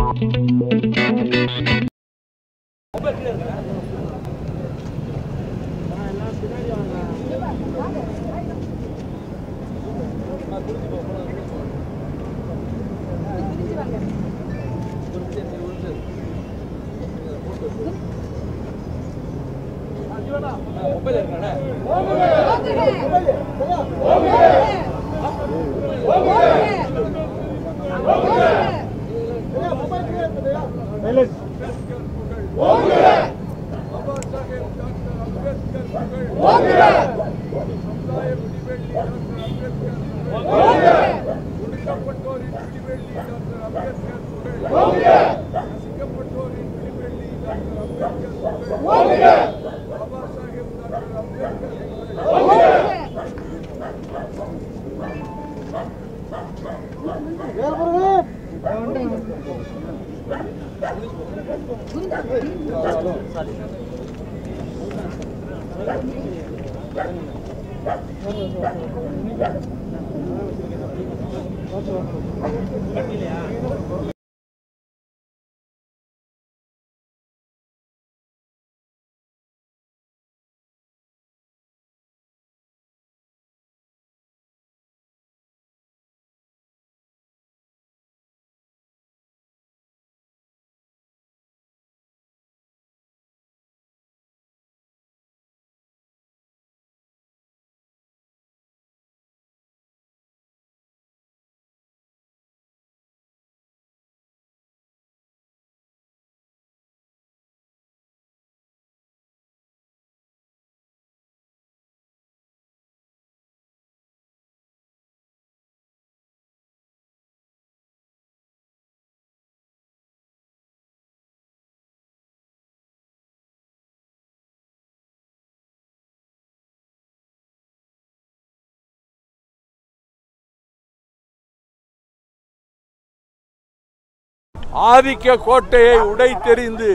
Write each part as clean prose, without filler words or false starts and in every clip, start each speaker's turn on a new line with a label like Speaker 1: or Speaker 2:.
Speaker 1: ஆதிக்க கோட்டையை உடைத்தெறிந்து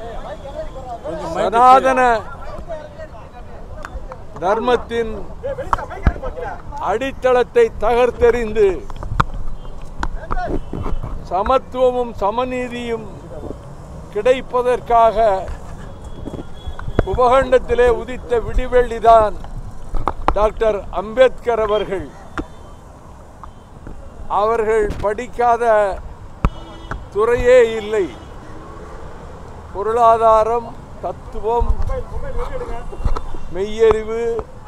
Speaker 1: சனாதன தர்மத்தின் அடித்தளத்தை தகர்த்தெறிந்து சமத்துவமும் சமநீதியும் கிடைப்பதற்காக உபகண்டத்திலே உதித்த விடிவெள்ளிதான் டாக்டர் அம்பேத்கர் அவர்கள். அவர்கள் படிக்காத துறையே இல்லை. பொருளாதாரம், தத்துவம், மெய்யறிவு,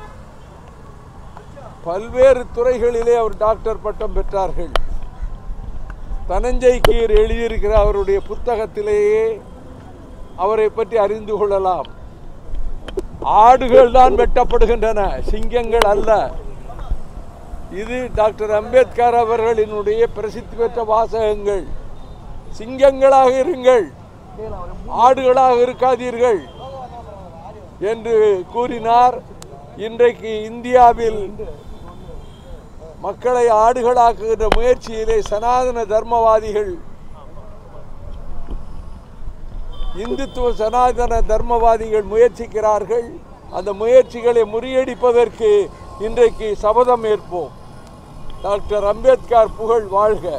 Speaker 1: பல்வேறு துறைகளிலே அவர் டாக்டர் பட்டம் பெற்றார்கள். தனஞ்சய் கீர் எழுதியிருக்கிற அவருடைய புத்தகத்திலேயே அவரை பற்றி அறிந்து கொள்ளலாம். ஆடுகள் தான் வெட்டப்படுகின்றன, சிங்கங்கள் அல்ல. இது டாக்டர் அம்பேத்கர் அவர்களினுடைய பிரசித்தி பெற்ற வாசகங்கள். சிங்கங்களாக இருங்கள், ஆடுகளாக இருக்காதீர்கள் என்று கூறினார். இன்றைக்கு இந்தியாவில் மக்களை ஆடுகளாக்குகின்ற முயற்சியிலே சனாதன தர்மவாதிகள், இந்துத்துவ சனாதன தர்மவாதிகள் முயற்சிக்கிறார்கள். அந்த முயற்சிகளை முறியடிப்பதற்கு இன்றைக்கு சபதம் ஏற்போம். டாக்டர் அம்பேத்கர் புகழ் வாழ்க.